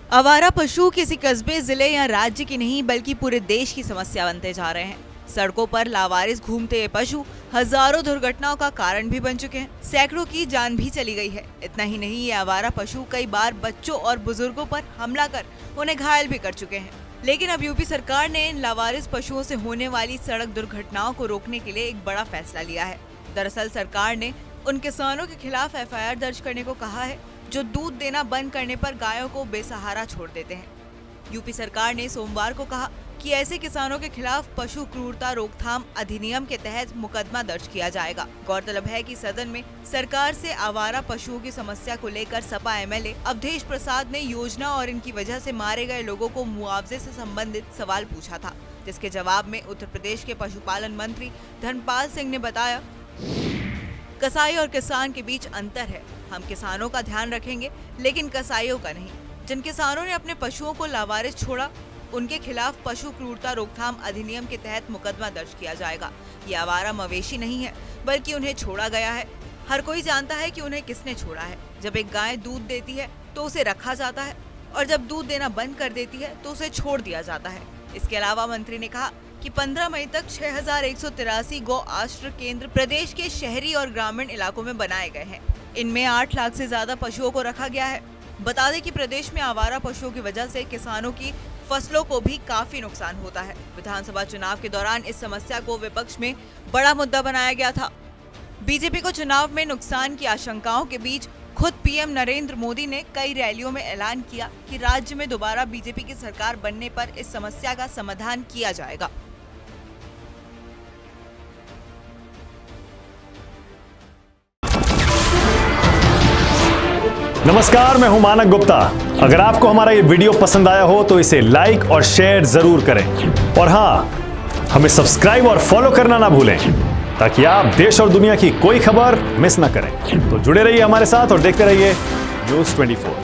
आवारा पशु किसी कस्बे, जिले या राज्य की नहीं बल्कि पूरे देश की समस्या बनते जा रहे हैं। सड़कों पर लावारिस घूमते ये पशु हजारों दुर्घटनाओं का कारण भी बन चुके हैं। सैकड़ों की जान भी चली गई है। इतना ही नहीं, ये आवारा पशु कई बार बच्चों और बुजुर्गों पर हमला कर उन्हें घायल भी कर चुके हैं। लेकिन अब यूपी सरकार ने इन लावारिस पशुओं से होने वाली सड़क दुर्घटनाओं को रोकने के लिए एक बड़ा फैसला लिया है। दरअसल सरकार ने उन किसानों के खिलाफ FIR दर्ज करने को कहा है जो दूध देना बंद करने पर गायों को बेसहारा छोड़ देते हैं। यूपी सरकार ने सोमवार को कहा कि ऐसे किसानों के खिलाफ पशु क्रूरता रोकथाम अधिनियम के तहत मुकदमा दर्ज किया जाएगा। गौरतलब है कि सदन में सरकार से आवारा पशुओं की समस्या को लेकर सपा MLA अवधेश प्रसाद ने योजना और इनकी वजह से मारे गए लोगों को मुआवजे से संबंधित सवाल पूछा था, जिसके जवाब में उत्तर प्रदेश के पशुपालन मंत्री धर्मपाल सिंह ने बताया, कसाई और किसान के बीच अंतर है। हम किसानों का ध्यान रखेंगे लेकिन कसाईयों का नहीं। जिन किसानों ने अपने पशुओं को लावारिस छोड़ा उनके खिलाफ पशु क्रूरता रोकथाम अधिनियम के तहत मुकदमा दर्ज किया जाएगा। ये आवारा मवेशी नहीं है बल्कि उन्हें छोड़ा गया है। हर कोई जानता है कि उन्हें किसने छोड़ा है। जब एक गाय दूध देती है तो उसे रखा जाता है और जब दूध देना बंद कर देती है तो उसे छोड़ दिया जाता है। इसके अलावा मंत्री ने कहा कि 15 मई तक 6183 गौ आश्रय केंद्र प्रदेश के शहरी और ग्रामीण इलाकों में बनाए गए हैं। इनमें 8 लाख से ज्यादा पशुओं को रखा गया है। बता दें कि प्रदेश में आवारा पशुओं की वजह से किसानों की फसलों को भी काफी नुकसान होता है। विधानसभा चुनाव के दौरान इस समस्या को विपक्ष में बड़ा मुद्दा बनाया गया था। बीजेपी को चुनाव में नुकसान की आशंकाओं के बीच खुद PM नरेंद्र मोदी ने कई रैलियों में ऐलान किया कि राज्य में दोबारा बीजेपी की सरकार बनने पर इस समस्या का समाधान किया जाएगा। नमस्कार, मैं हूं मानक गुप्ता। अगर आपको हमारा ये वीडियो पसंद आया हो तो इसे लाइक और शेयर जरूर करें और हाँ, हमें सब्सक्राइब और फॉलो करना ना भूलें ताकि आप देश और दुनिया की कोई खबर मिस ना करें। तो जुड़े रहिए हमारे साथ और देखते रहिए News 24।